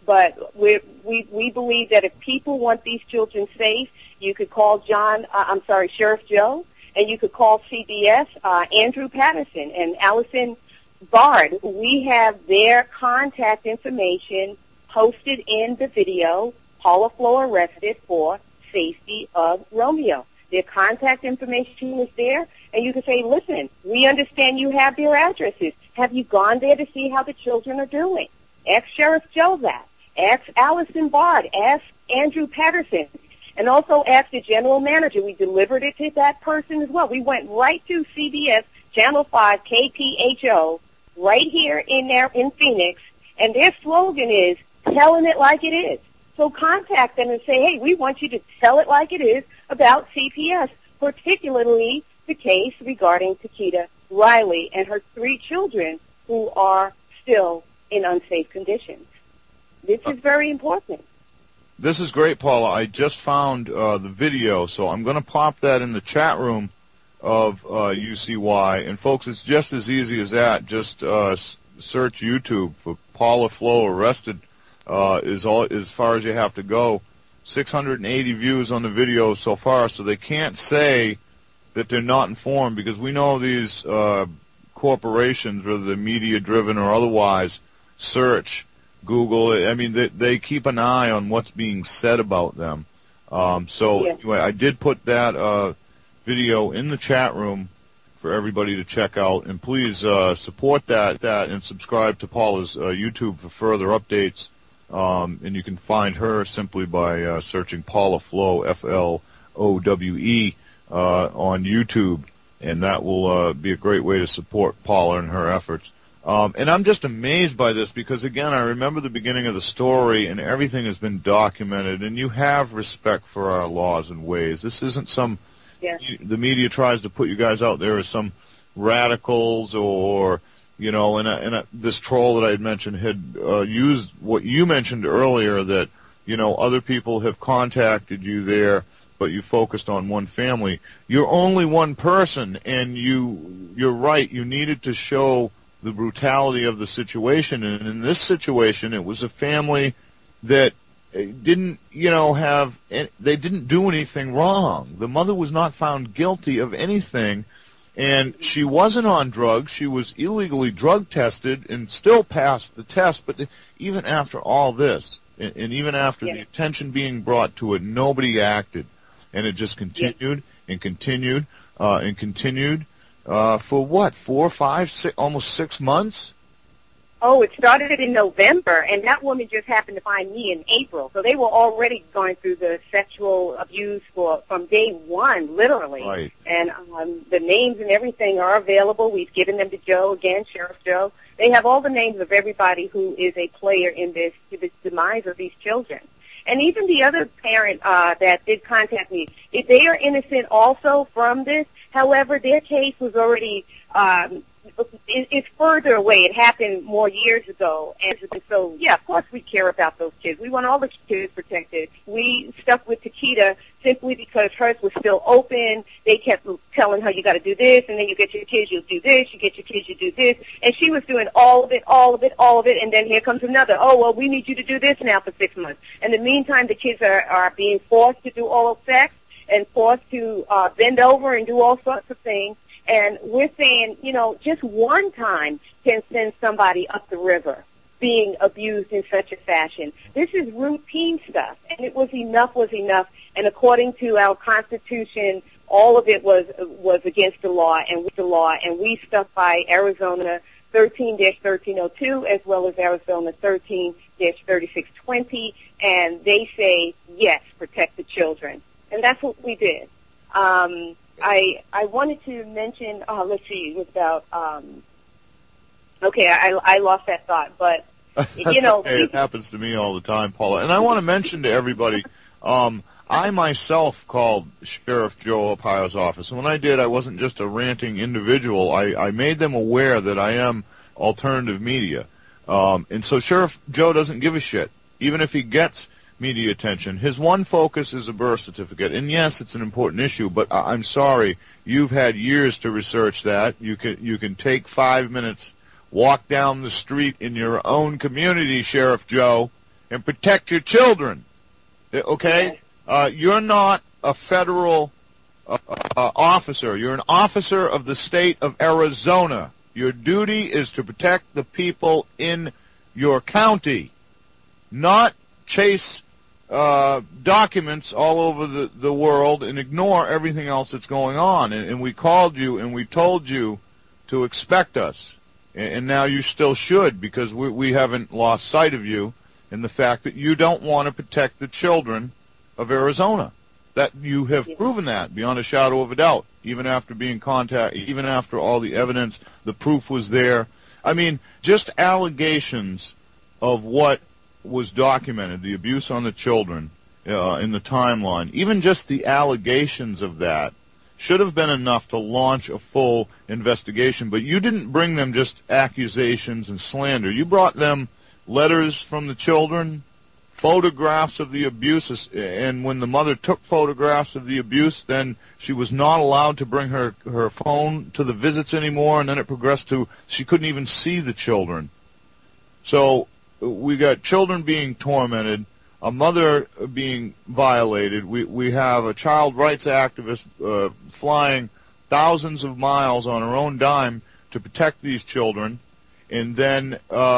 But we believe that if people want these children safe, you could call Sheriff Joe, and you could call CPS, Andrew Patterson and Allison Bard. We have their contact information posted in the video, Paula Flo arrested for safety of Romeo. Their contact information is there, and you can say, listen, we understand you have their addresses. Have you gone there to see how the children are doing? Ask Sheriff Joe that. Ask Allison Bard. Ask Andrew Patterson. And also ask the general manager. We delivered it to that person as well. We went right to CBS, Channel 5, KPHO, right here in Phoenix, and their slogan is, telling it like it is. So contact them and say, hey, we want you to tell it like it is about CPS, particularly the case regarding Takeda Riley and her 3 children who are still in unsafe conditions. This is very important. This is great, Paula. I just found the video, so I'm going to pop that in the chat room of UCY. And, folks, it's just as easy as that. Just search YouTube for Paula Flo arrested is all as far as you have to go. 680 views on the video so far, so they can't say that they're not informed, because we know these corporations, whether they're media-driven or otherwise, search, Google. I mean, they keep an eye on what's being said about them. Anyway, I did put that video in the chat room for everybody to check out, and please support that and subscribe to Paula's YouTube for further updates. And you can find her simply by searching Paula Flo, Flowe, on YouTube, and that will be a great way to support Paula and her efforts. And I'm just amazed by this because, again, I remember the beginning of the story, and everything has been documented, and you have respect for our laws and ways. This isn't some, the media tries to put you guys out there as some radicals or, you know, and this troll that I had mentioned had used what you mentioned earlier, that, you know, other people have contacted you there, but you focused on one family. You're only one person, and you're right. You needed to show the brutality of the situation, and in this situation, it was a family that didn't, you know, they didn't do anything wrong. The mother was not found guilty of anything, and she wasn't on drugs. She was illegally drug tested and still passed the test, but even after all this, and even after the attention being brought to it, nobody acted, and it just continued and continued and continued. For what, 4, 5, 6, almost 6 months? Oh, it started in November, and that woman just happened to find me in April. So they were already going through the sexual abuse from day one, literally. Right. And the names and everything are available. We've given them to Joe, again, Sheriff Joe. They have all the names of everybody who is a player in this demise of these children. And even the other parent that did contact me, if they are innocent also from this, however, their case was already it's further away. It happened more years ago. And so, yeah, of course we care about those kids. We want all the kids protected. We stuck with Takeda simply because hers was still open. They kept telling her, you got to do this, and then you get your kids, you'll do this. You get your kids, you do this. And she was doing all of it, and then here comes another. Oh, well, we need you to do this now for 6 months. In the meantime, the kids are being forced to do oral sex and forced to bend over and do all sorts of things. And we're saying, you know, just one time can send somebody up the river being abused in such a fashion. This is routine stuff, and it was enough was enough. And according to our Constitution, all of it was against the law, and we stuck by Arizona 13-1302 as well as Arizona 13-3620, and they say, yes, protect the children. And that's what we did. I wanted to mention, let's see, it was about, okay, I lost that thought, but, you know. Okay. It happens to me all the time, Paula. And I want to mention to everybody, I myself called Sheriff Joe Arpaio's office, and when I did, I wasn't just a ranting individual. I made them aware that I am alternative media. And so Sheriff Joe doesn't give a shit, even if he gets media attention. His one focus is a birth certificate, and yes, it's an important issue, but I'm sorry, you've had years to research that. You can take 5 minutes, walk down the street in your own community, Sheriff Joe, and protect your children. Okay? You're not a federal officer. You're an officer of the state of Arizona. Your duty is to protect the people in your county, not chase documents all over the world and ignore everything else that's going on. And we called you and we told you to expect us. And now you still should, because we haven't lost sight of you and the fact that you don't want to protect the children of Arizona. That you have proven that beyond a shadow of a doubt, even after being contacted, even after all the evidence, the proof was there. I mean, just allegations of what was documented, the abuse on the children in the timeline, even just the allegations of that should have been enough to launch a full investigation. But you didn't bring them just accusations and slander. You brought them letters from the children, photographs of the abuse, and when the mother took photographs of the abuse, then she was not allowed to bring her phone to the visits anymore, and then it progressed to she couldn't even see the children. So we got children being tormented, a mother being violated. We have a child rights activist flying thousands of miles on her own dime to protect these children, and then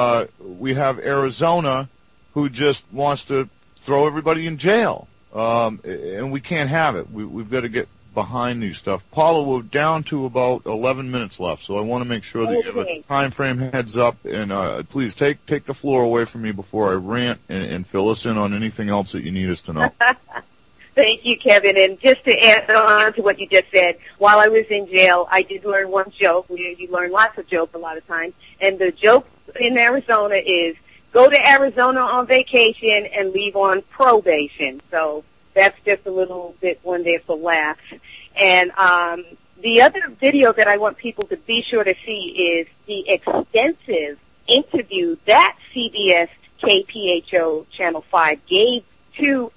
we have Arizona who just wants to throw everybody in jail. And we can't have it. We've got to get behind these stuff. Paula, we're down to about 11 minutes left, so I want to make sure that you have a time frame heads up. And please take the floor away from me before I rant and fill us in on anything else that you need us to know. Thank you, Kevin. And just to add on to what you just said, while I was in jail, I did learn one joke. You learn lots of jokes a lot of times. And the joke in Arizona is, go to Arizona on vacation and leave on probation. So that's just a little bit one there for laughs. And the other video that I want people to be sure to see is the extensive interview that CBS KPHO Channel 5 gave to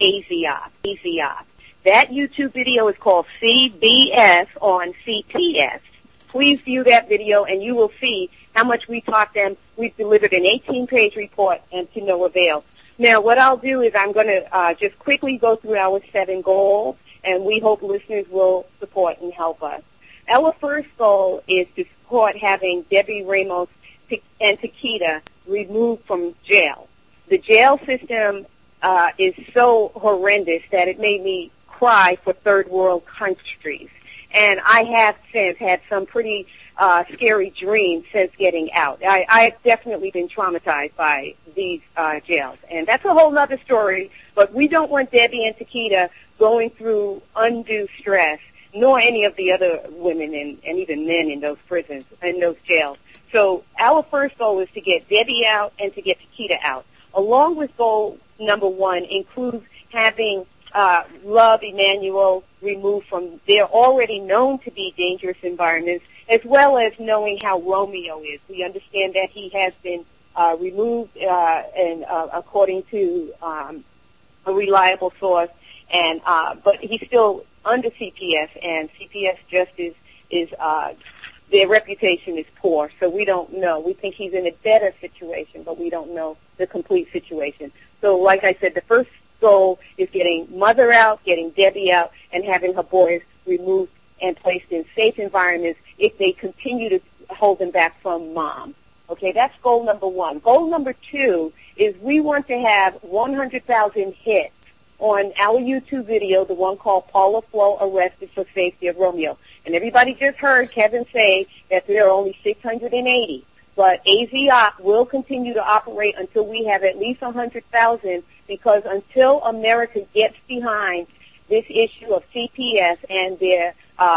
AZI. That YouTube video is called CBS on CPS. Please view that video and you will see how much we taught them. We've delivered an 18-page report and to no avail. Now, what I'll do is I'm going to just quickly go through our 7 goals, and we hope listeners will support and help us. Our first goal is to support having Debbie Ramos and Takeda removed from jail. The jail system is so horrendous that it made me cry for third world countries. And I have since had some pretty scary dreams since getting out. I've definitely been traumatized by these jails. And that's a whole other story, but we don't want Debbie and Takeda going through undue stress, nor any of the other women and even men in those prisons, in those jails. So our first goal is to get Debbie out and to get Takeda out. Along with goal number 1 includes having Love Emanuel removed from their already known to be dangerous environments, as well as knowing how Romeo is. We understand that he has been removed, and according to a reliable source, and but he's still under CPS, and CPS just is their reputation is poor, so we don't know. We think he's in a better situation, but we don't know the complete situation. So, like I said, the first goal is getting Mother out, getting Debbie out, and having her boys removed and placed in safe environments if they continue to hold them back from Mom. Okay, that's goal number 1. Goal number 2 is we want to have 100,000 hits on our YouTube video, the one called Paula Flo Arrested for Safety of Romeo. And everybody just heard Kevin say that there are only 680. But AZI will continue to operate until we have at least 100,000, because until America gets behind this issue of CPS and their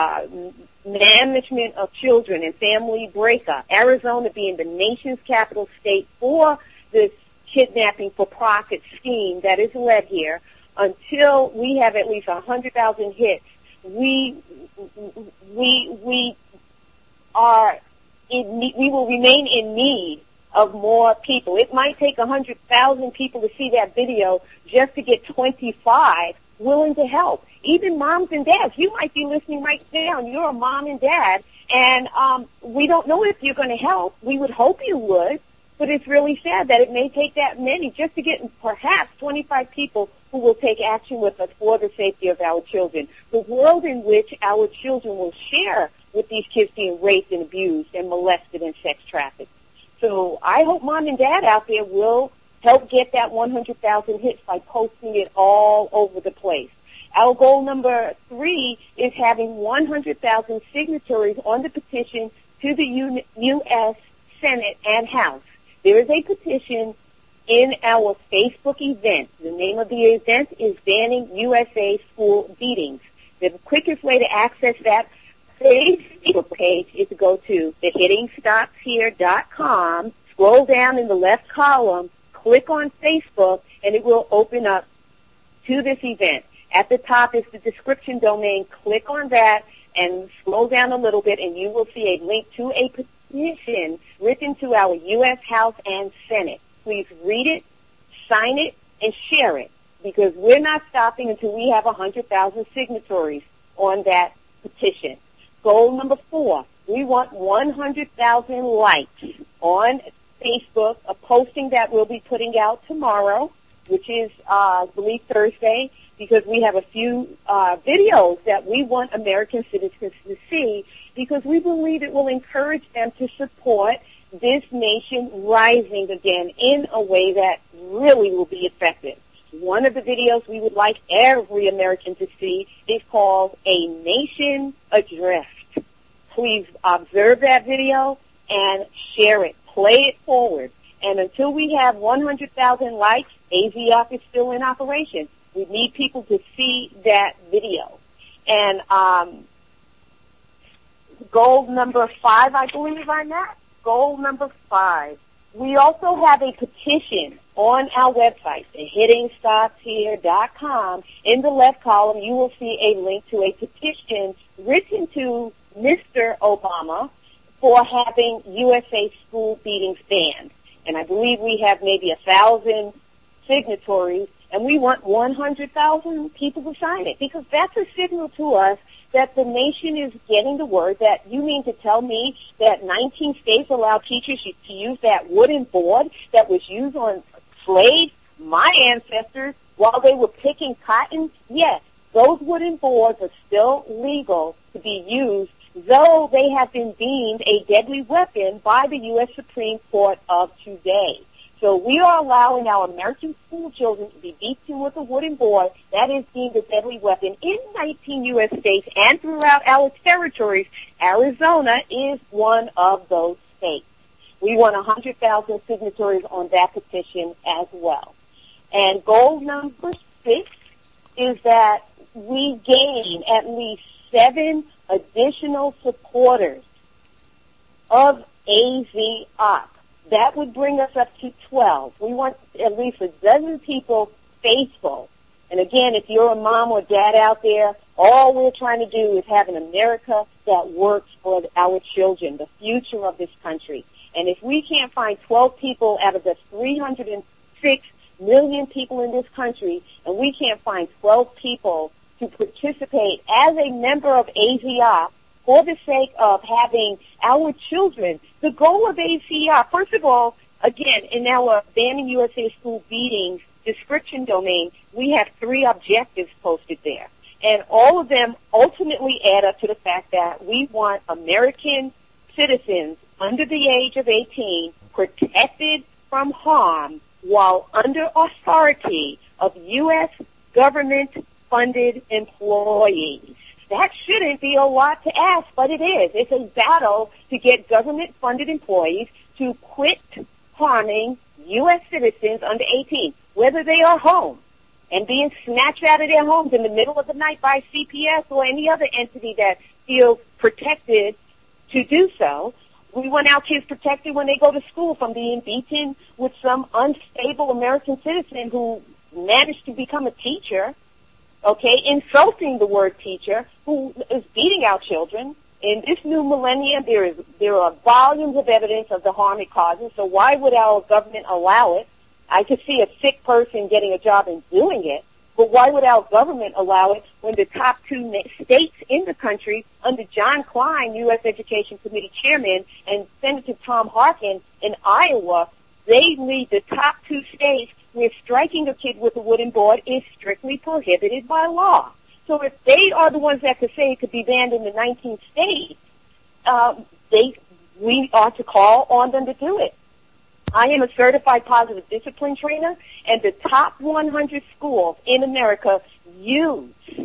management of children and family breakup, Arizona being the nation's capital state for this kidnapping for profit scheme that is led here, until we have at least 100,000 hits, we will remain in need of more people. It might take 100,000 people to see that video just to get 25 willing to help. Even moms and dads. You might be listening right now, and you're a mom and dad, and we don't know if you're going to help. We would hope you would, But it's really sad that it may take that many just to get perhaps 25 people who will take action with us for the safety of our children. The world in which our children will share with these kids being raped and abused and molested and sex trafficked. So I hope mom and dad out there will help get that 100,000 hits by posting it all over the place. Our goal number 3 is having 100,000 signatories on the petition to the U.S. Senate and House. There is a petition in our Facebook event. The name of the event is Banning USA School Beatings. The quickest way to access that Facebook page is to go to thehittingstopshere.com, scroll down in the left column, click on Facebook, and it will open up to this event. At the top is the description domain. Click on that and scroll down a little bit, and you will see a link to a petition written to our U.S. House and Senate. Please read it, sign it, and share it, because we're not stopping until we have 100,000 signatories on that petition. Goal number 4, we want 100,000 likes on Facebook, a posting that we'll be putting out tomorrow, which is, I believe, Thursday, because we have a few videos that we want American citizens to see, because we believe it will encourage them to support this nation rising again in a way that really will be effective. One of the videos we would like every American to see is called A Nation Adrift. Please observe that video and share it. Play it forward. And until we have 100,000 likes, AZOP is still in operation. We need people to see that video. And goal number 5, I believe I'm at. Goal number 5. We also have a petition on our website, thehittingstopshere.com. In the left column, you will see a link to a petition written to Mr. Obama for having USA school beatings banned. And I believe we have maybe 1,000 signatories, and we want 100,000 people to sign it, because that's a signal to us that the nation is getting the word. That you mean to tell me that 19 states allow teachers to use that wooden board that was used on slaves, my ancestors, while they were picking cotton? Yes, those wooden boards are still legal to be used, though they have been deemed a deadly weapon by the U.S. Supreme Court of today. So we are allowing our American school children to be beaten with a wooden board that is deemed a deadly weapon in 19 U.S. states and throughout our territories. Arizona is one of those states. We want 100,000 signatories on that petition as well. And goal number 6 is that we gain at least 7 additional supporters of AZOP. That would bring us up to 12. We want at least a dozen people faithful. And again, if you're a mom or dad out there, all we're trying to do is have an America that works for our children, the future of this country. And if we can't find 12 people out of the 306 million people in this country, and we can't find 12 people to participate as a member of AZOP for the sake of having our children, the goal of AZOP, first of all, again, in our Banning USA School Beatings description domain, we have 3 objectives posted there. And all of them ultimately add up to the fact that we want American citizens under the age of 18 protected from harm while under authority of U.S. government-funded employees. That shouldn't be a lot to ask, but it is. It's a battle to get government-funded employees to quit harming U.S. citizens under 18, whether they are home and being snatched out of their homes in the middle of the night by CPS or any other entity that feels protected to do so. We want our kids protected when they go to school from being beaten with some unstable American citizen who managed to become a teacher, okay, insulting the word teacher, who is beating our children. In this new millennium, there are volumes of evidence of the harm it causes, so why would our government allow it? I could see a sick person getting a job and doing it, but why would our government allow it when the top 2 states in the country, under John Klein, U.S. Education Committee Chairman, and Senator Tom Harkin in Iowa, They lead the top 2 states where striking a kid with a wooden board is strictly prohibited by law. So if they are the ones that could say it could be banned in the 19 states, we ought to call on them to do it. I am a certified positive discipline trainer, and the top 100 schools in America use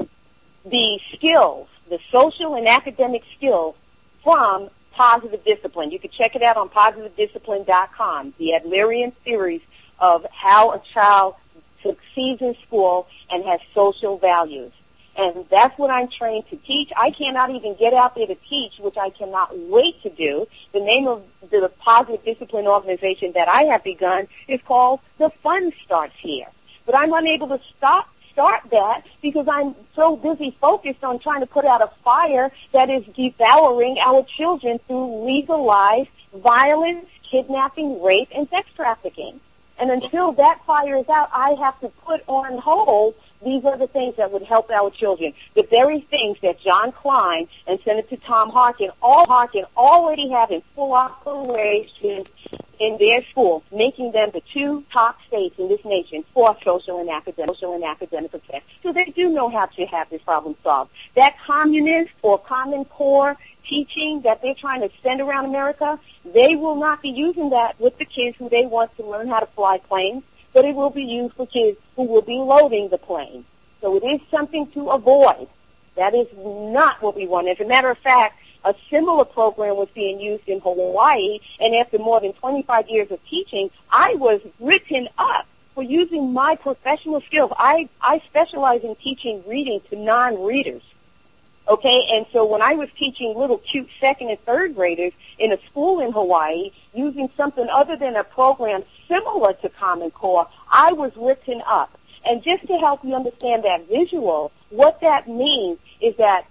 the skills, the social and academic skills from positive discipline. You can check it out on positivediscipline.com, the Adlerian series of how a child succeeds in school and has social values. And that's what I'm trained to teach. I cannot even get out there to teach, which I cannot wait to do. The name of the Positive Discipline organization that I have begun is called The Fun Starts Here. But I'm unable to start that because I'm so busy focused on trying to put out a fire that is devouring our children through legalized violence, kidnapping, rape, and sex trafficking. And until that fire is out, I have to put on hold these are the things that would help our children. The very things that John Klein and Senator Tom Harkin already have in full operation in their schools, making them the 2 top states in this nation for social and academic success. So they do know how to have this problem solved. That communist or Common Core teaching that they're trying to send around America, they will not be using that with the kids who they want to learn how to fly planes, but it will be used for kids who will be loading the plane. So it is something to avoid. That is not what we want. As a matter of fact, a similar program was being used in Hawaii, and after more than 25 years of teaching, I was written up for using my professional skills. I specialize in teaching reading to non-readers. Okay, and so when I was teaching little cute 2nd and 3rd graders in a school in Hawaii using something other than a program similar to Common Core, I was written up. And just to help you understand that visual, what that means is that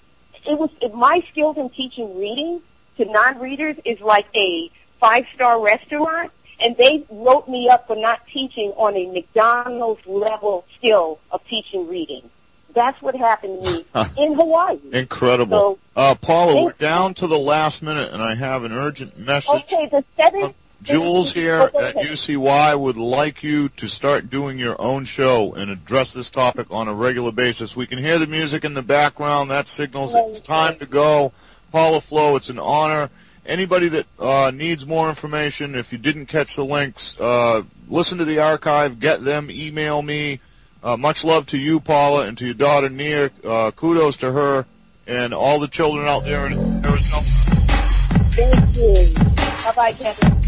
my skills in teaching reading to non-readers is like a 5-star restaurant, and they wrote me up for not teaching on a McDonald's level skill of teaching reading. That's what happened to me in Hawaii. Incredible. So, Paula, we're down to the last minute, and I have an urgent message. Okay, Jules here at UCY would like you to start doing your own show and address this topic on a regular basis. We can hear the music in the background. That signals it's time to go. Paula Flo, it's an honor. Anybody that needs more information, if you didn't catch the links, listen to the archive, get them, email me. Much love to you, Paula, and to your daughter, Nia. Kudos to her and all the children out there in Arizona. Thank you. Bye-bye, Kevin.